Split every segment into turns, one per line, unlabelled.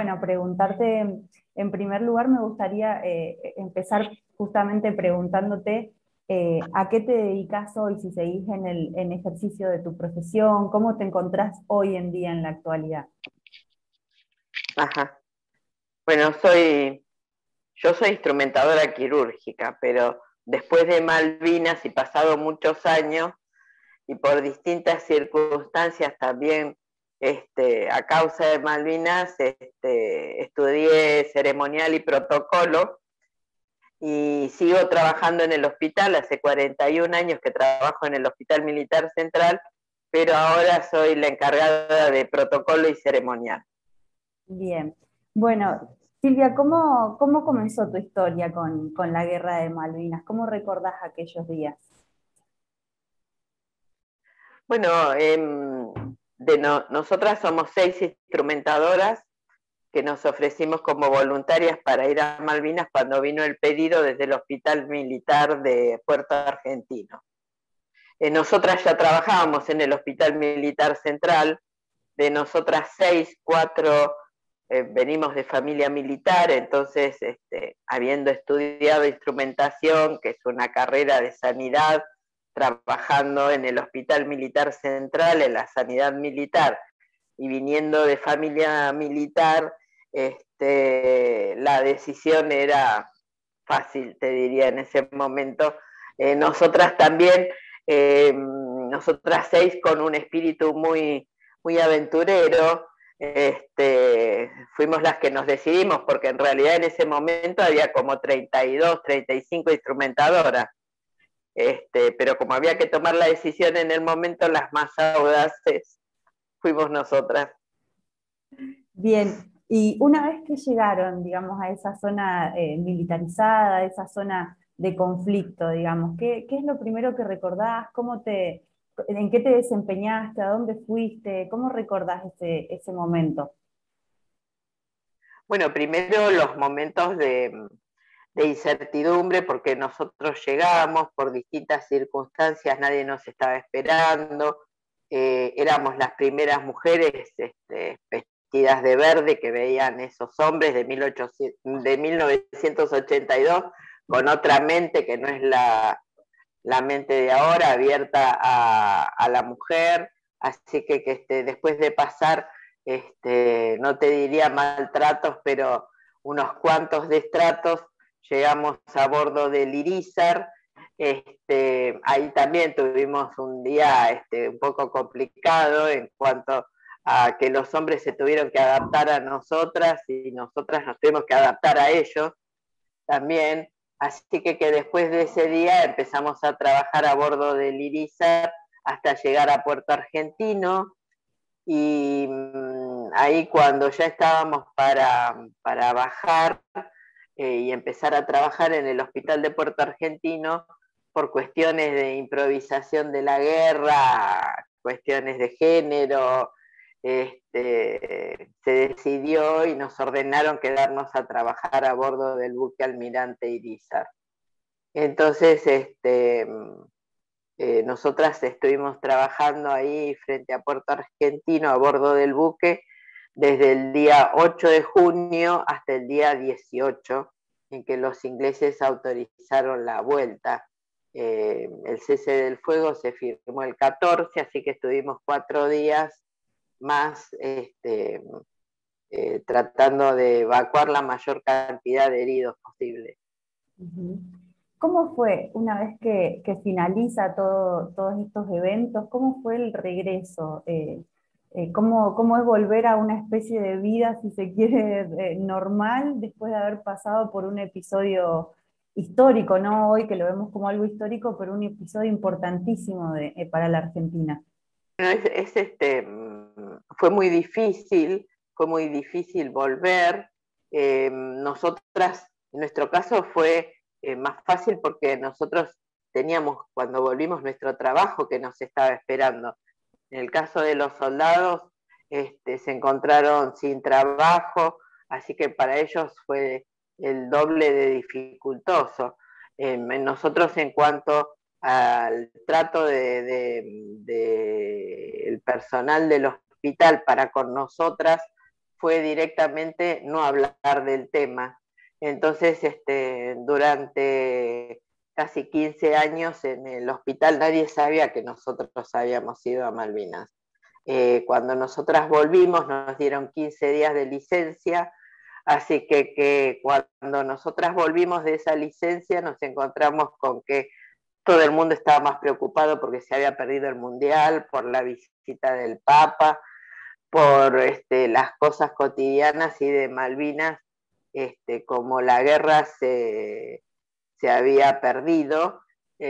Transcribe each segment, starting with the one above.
bueno, preguntarte, en primer lugar me gustaría empezar justamente preguntándote a qué te dedicas hoy, si seguís en ejercicio de tu profesión, cómo te encontrás hoy en día en la actualidad.
Ajá. Bueno, yo soy instrumentadora quirúrgica, pero después de Malvinas y pasado muchos años y por distintas circunstancias también, a causa de Malvinas, estudié ceremonial y protocolo y sigo trabajando en el hospital. Hace 41 años que trabajo en el Hospital Militar Central, pero ahora soy la encargada de protocolo y ceremonial.
Bien. Bueno, Silvia, ¿cómo comenzó tu historia con la Guerra de Malvinas? ¿Cómo recordás aquellos días?
Bueno, nosotras somos 6 instrumentadoras que nos ofrecimos como voluntarias para ir a Malvinas cuando vino el pedido desde el Hospital Militar de Puerto Argentino. Nosotras ya trabajábamos en el Hospital Militar Central. De nosotras 6, 4 venimos de familia militar, entonces habiendo estudiado instrumentación, que es una carrera de sanidad, trabajando en el Hospital Militar Central, en la sanidad militar, y viniendo de familia militar, la decisión era fácil, te diría, en ese momento. Nosotras también, nosotras 6 con un espíritu muy aventurero, fuimos las que nos decidimos, porque en realidad en ese momento había como 32, 35 instrumentadoras, pero como había que tomar la decisión en el momento, las más audaces fuimos nosotras.
Bien, y una vez que llegaron, digamos, a esa zona militarizada, esa zona de conflicto, digamos, ¿qué es lo primero que recordás? ¿En qué te desempeñaste? ¿A dónde fuiste? ¿Cómo recordás ese momento?
Bueno, primero los momentos de incertidumbre, porque nosotros llegamos por distintas circunstancias, nadie nos estaba esperando, éramos las primeras mujeres vestidas de verde que veían esos hombres de 1982, con otra mente que no es la mente de ahora, abierta a la mujer. Así que después de pasar, no te diría maltratos, pero unos cuantos destratos, llegamos a bordo del Irizar. Ahí también tuvimos un día un poco complicado en cuanto a que los hombres se tuvieron que adaptar a nosotras y nosotras nos tuvimos que adaptar a ellos también. Así que después de ese día empezamos a trabajar a bordo del Irizar hasta llegar a Puerto Argentino, y ahí cuando ya estábamos para bajar y empezar a trabajar en el Hospital de Puerto Argentino, por cuestiones de improvisación de la guerra, cuestiones de género, se decidió y nos ordenaron quedarnos a trabajar a bordo del buque Almirante Irizar. Entonces, nosotras estuvimos trabajando ahí frente a Puerto Argentino a bordo del buque desde el día 8 de junio hasta el día 18, en que los ingleses autorizaron la vuelta. El cese del fuego se firmó el 14, así que estuvimos 4 días más tratando de evacuar la mayor cantidad de heridos posible.
Ujú. ¿Cómo fue una vez que finaliza todos estos eventos? ¿Cómo fue el regreso? ¿Cómo es volver a una especie de vida, si se quiere, normal, después de haber pasado por un episodio histórico, ¿no? Hoy que lo vemos como algo histórico, pero un episodio importantísimo para la Argentina.
Bueno, fue muy difícil volver. Nosotras, en nuestro caso fue más fácil porque nosotros teníamos, cuando volvimos, nuestro trabajo que nos estaba esperando. En el caso de los soldados, se encontraron sin trabajo, así que para ellos fue el doble de dificultoso. Nosotros, en cuanto al trato el personal del hospital para con nosotras, fue directamente no hablar del tema. Entonces, durante casi 15 años en el hospital nadie sabía que nosotros habíamos ido a Malvinas. Cuando nosotras volvimos nos dieron 15 días de licencia, así que cuando nosotras volvimos de esa licencia nos encontramos con que todo el mundo estaba más preocupado porque se había perdido el mundial, por la visita del Papa, por las cosas cotidianas y de Malvinas, como la guerra se había perdido,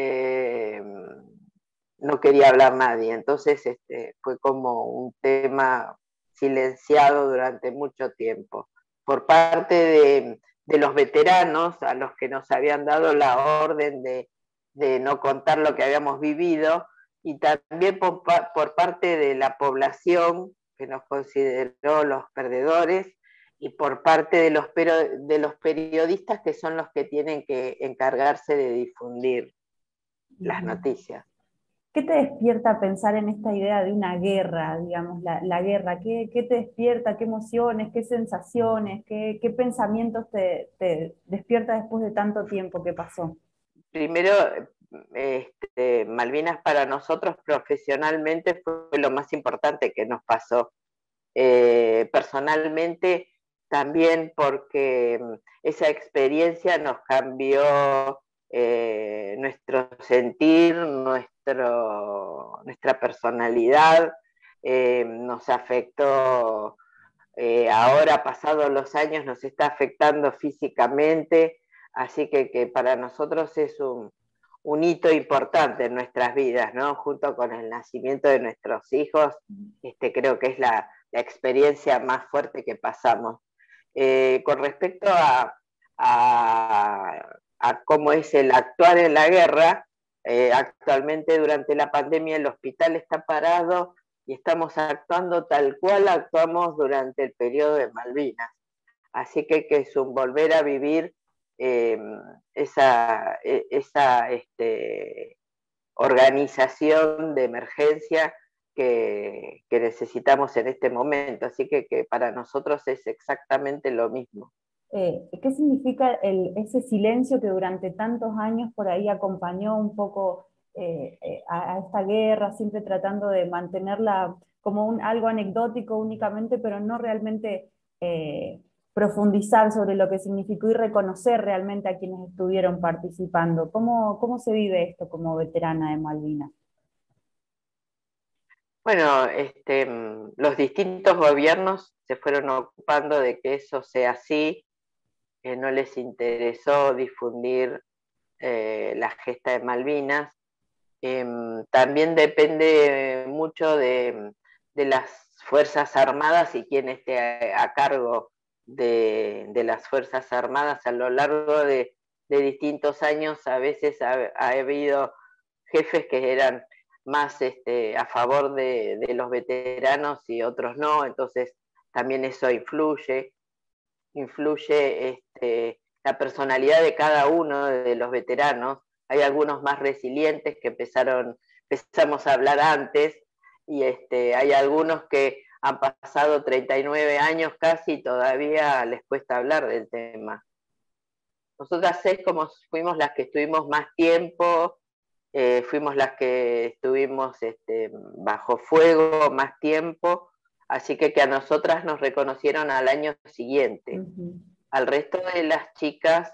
no quería hablar nadie. Entonces fue como un tema silenciado durante mucho tiempo. Por parte de los veteranos, a los que nos habían dado la orden de no contar lo que habíamos vivido, y también por parte de la población, que nos consideró los perdedores, y por parte de los periodistas, que son los que tienen que encargarse de difundir las noticias.
¿Qué te despierta pensar en esta idea de una guerra, digamos, la guerra? ¿Qué te despierta? ¿Qué emociones? ¿Qué sensaciones? ¿Qué pensamientos te despierta después de tanto tiempo que pasó?
Primero, Malvinas para nosotros profesionalmente fue lo más importante que nos pasó. Personalmente también, porque esa experiencia nos cambió nuestro sentir, nuestra personalidad, nos afectó, ahora pasados los años nos está afectando físicamente, así que para nosotros es un hito importante en nuestras vidas, ¿no? Junto con el nacimiento de nuestros hijos, creo que es la experiencia más fuerte que pasamos. Con respecto a cómo es el actuar en la guerra, actualmente durante la pandemia el hospital está parado y estamos actuando tal cual actuamos durante el periodo de Malvinas. Así que es un volver a vivir esa organización de emergencia que necesitamos en este momento. Así que para nosotros es exactamente lo mismo.
¿Qué significa ese silencio que durante tantos años por ahí acompañó un poco a esta guerra, siempre tratando de mantenerla como algo anecdótico únicamente, pero no realmente profundizar sobre lo que significó y reconocer realmente a quienes estuvieron participando? ¿Cómo se vive esto como veterana de Malvinas?
Bueno, los distintos gobiernos se fueron ocupando de que eso sea así. No les interesó difundir la gesta de Malvinas. También depende mucho de las Fuerzas Armadas y quién esté a cargo de las Fuerzas Armadas. A lo largo de distintos años a veces ha habido jefes que eran más a favor de los veteranos y otros no, entonces también eso influye la personalidad de cada uno de los veteranos. Hay algunos más resilientes que empezamos a hablar antes, y hay algunos que han pasado 39 años casi y todavía les cuesta hablar del tema. Nosotras 6 como fuimos las que estuvimos más tiempo, fuimos las que estuvimos bajo fuego más tiempo, así que a nosotras nos reconocieron al año siguiente. Al resto de las chicas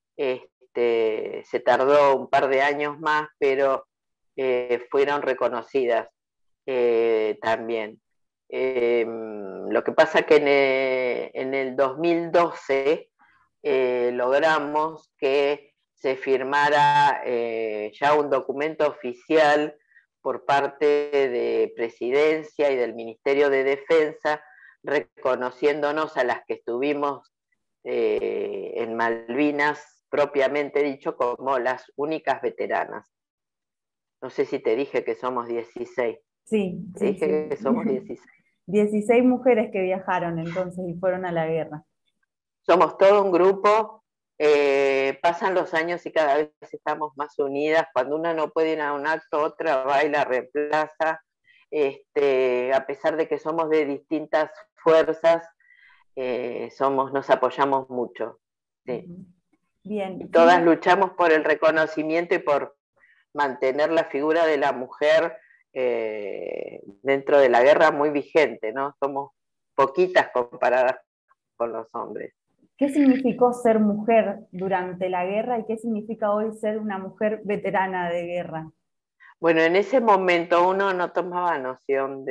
se tardó un par de años más, pero fueron reconocidas también. Lo que pasa que en el 2012 logramos que se firmara ya un documento oficial por parte de Presidencia y del Ministerio de Defensa, reconociéndonos a las que estuvimos en Malvinas, propiamente dicho, como las únicas veteranas. No sé si te dije que somos 16.
Sí,
te dije que somos 16.
16 mujeres que viajaron entonces y fueron a la guerra.
Somos todo un grupo. Pasan los años y cada vez estamos más unidas. Cuando una no puede ir a un acto, otra va y la reemplaza. A pesar de que somos de distintas fuerzas, nos apoyamos mucho. Sí.
Ujú. Bien,
Y todas
Silvia,
luchamos por el reconocimiento y por mantener la figura de la mujer dentro de la guerra muy vigente, ¿no? Somos poquitas comparadas con los hombres.
¿qué significó ser mujer durante la guerra y qué significa hoy ser una mujer veterana de guerra?
Bueno, en ese momento uno no tomaba noción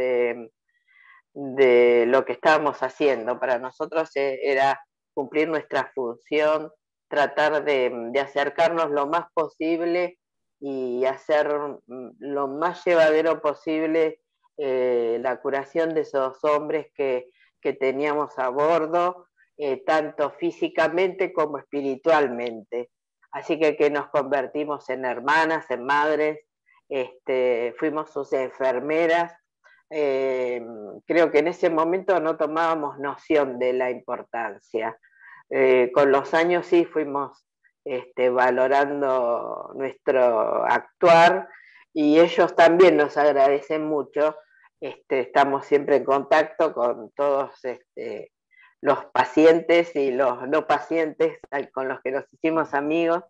de lo que estábamos haciendo. Para nosotros era cumplir nuestra función, tratar de acercarnos lo más posible y hacer lo más llevadero posible la curación de esos hombres que teníamos a bordo, tanto físicamente como espiritualmente. Así que nos convertimos en hermanas, en madres, fuimos sus enfermeras. Creo que en ese momento no tomábamos noción de la importancia. Con los años sí fuimos valorando nuestro actuar y ellos también nos agradecen mucho. Estamos siempre en contacto con todos los pacientes y los no pacientes con los que nos hicimos amigos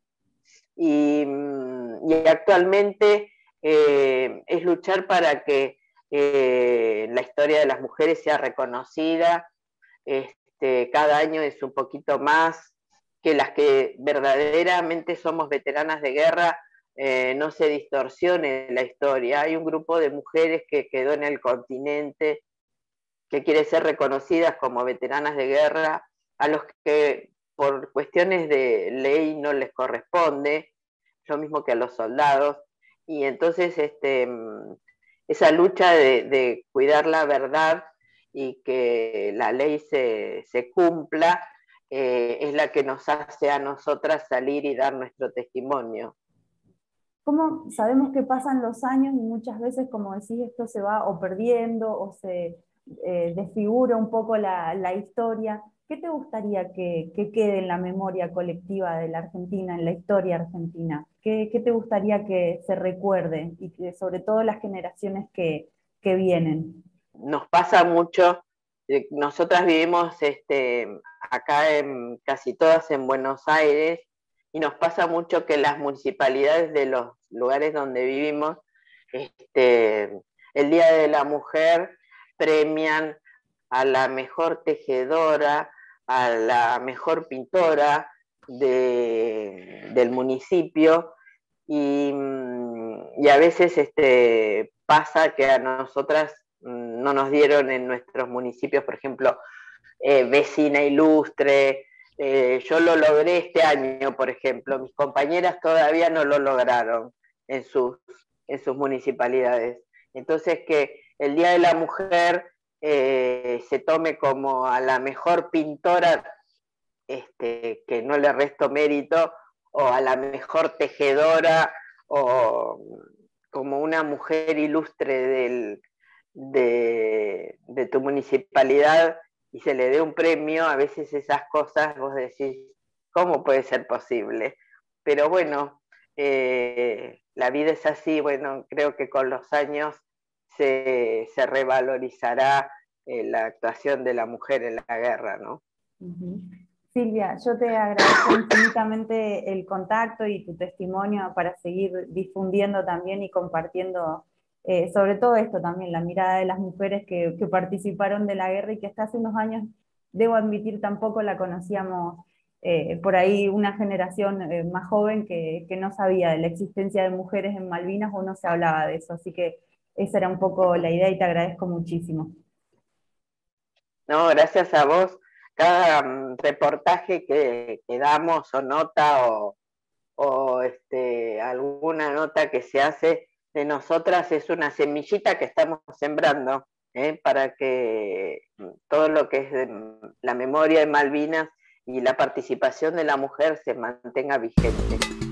y actualmente es luchar para que la historia de las mujeres sea reconocida. Cada año es un poquito más, que las que verdaderamente somos veteranas de guerra no se distorsione la historia. Hay un grupo de mujeres que quedó en el continente, que quiere ser reconocidas como veteranas de guerra, a los que por cuestiones de ley no les corresponde, lo mismo que a los soldados, y entonces esa lucha de cuidar la verdad y que la ley se cumpla, es la que nos hace a nosotras salir y dar nuestro testimonio.
¿Cómo sabemos que pasan los años y muchas veces, como decís, esto se va o perdiendo o se desfigura un poco la historia? ¿Qué te gustaría que quede en la memoria colectiva de la Argentina, en la historia argentina? ¿Qué te gustaría que se recuerde y que sobre todo las generaciones que vienen?
Nos pasa mucho, nosotras vivimos acá casi todas en Buenos Aires, y nos pasa mucho que las municipalidades de los lugares donde vivimos, el Día de la Mujer premian a la mejor tejedora, a la mejor pintora del municipio, y a veces pasa que a nosotras no nos dieron en nuestros municipios, por ejemplo, vecina ilustre. Yo lo logré este año, por ejemplo, mis compañeras todavía no lo lograron en sus municipalidades. Entonces, que el Día de la Mujer se tome como a la mejor pintora, que no le resto mérito, o a la mejor tejedora, o como una mujer ilustre de tu municipalidad, y se le dé un premio. A veces esas cosas vos decís, ¿cómo puede ser posible? Pero bueno, la vida es así. Bueno, creo que con los años se revalorizará la actuación de la mujer en la guerra, ¿no?
Ujú. Silvia, yo te agradezco infinitamente el contacto y tu testimonio para seguir difundiendo también y compartiendo sobre todo esto también, la mirada de las mujeres que participaron de la guerra y que hasta hace unos años, debo admitir, tampoco la conocíamos por ahí una generación más joven que no sabía de la existencia de mujeres en Malvinas o no se hablaba de eso. Así que esa era un poco la idea y te agradezco muchísimo.
No, gracias a vos. Cada reportaje que damos o nota o alguna nota que se hace de nosotras es una semillita que estamos sembrando, para que todo lo que es la memoria de Malvinas y la participación de la mujer se mantenga vigente.